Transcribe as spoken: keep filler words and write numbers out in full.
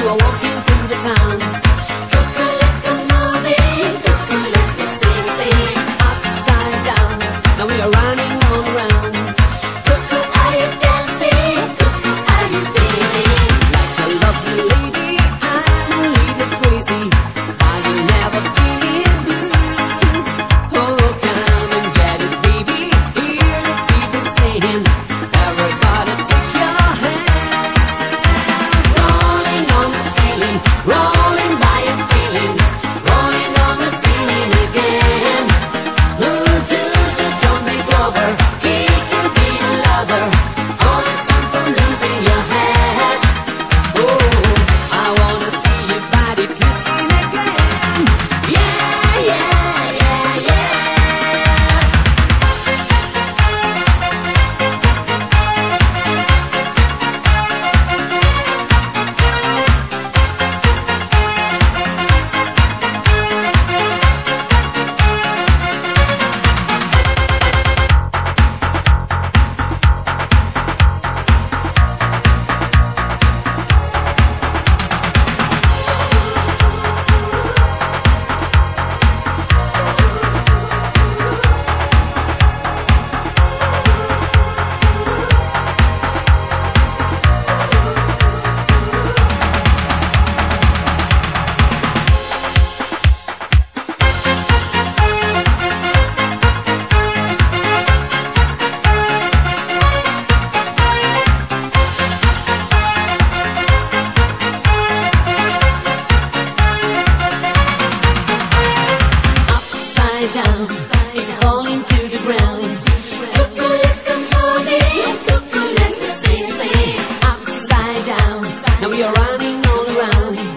are walking through the town. Cuckoo, let's go moving. Cuckoo, let's go sing, sing. Upside down, now we are running all around. Cuckoo, are you dancing? Cuckoo, are you beating? Like a lovely lady, I'm a little crazy. But you never feeling blue. Oh, come and get it, baby. Hear the people saying, everybody take your hands. Rolling on the ceiling, rolling by your feelings, rolling on the ceiling again. Ooh, choo, choo, don't make over, keep you being lover. Only stop for losing your head. Oh, I wanna see your body twisting again. Yeah, yeah, yeah, yeah. Upside down, it's falling to the ground. Cuckoo, let's go moving. Cuckoo, let's go sing, sing. Upside down, now we are running all around.